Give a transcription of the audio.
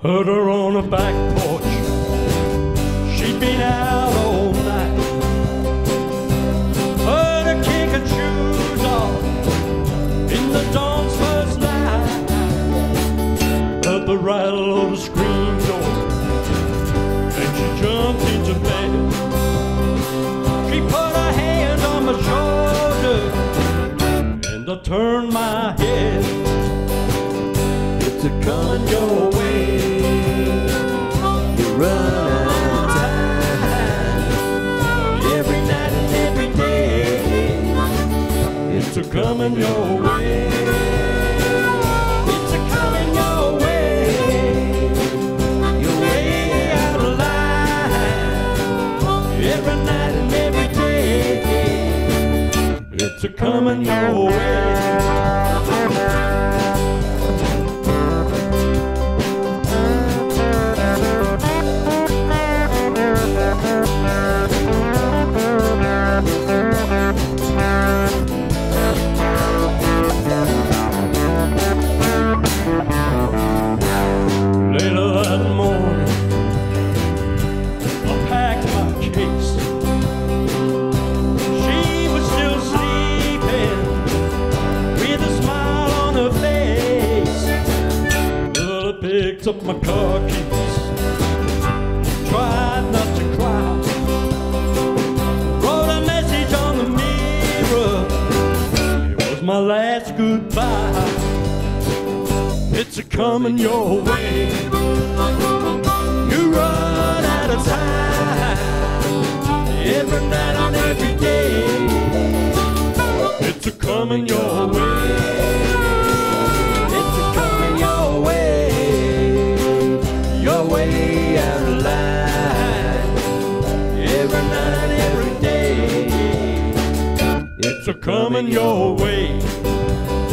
Put her on a back porch. She'd been out all night. Put her kicking shoes off in the dawn's first light. Heard the rattle of the screen door, and she jumped into bed. She put her hand on my shoulder, and I turned my head. It's a coming your way. You run out of time every night and every day. It's a coming your way. It's a coming your way. You're way out of line every night and every day. It's a coming your way. Later that morning, I packed my case. She was still sleeping with a smile on her face. Well, I picked up my car keys, tried not to cry, wrote a message on the mirror. It was my last goodbye. It's a coming your way. You run out of time every night and every day. It's a coming your way. It's a coming your way. You're way out of line every night and every day. It's a coming your way.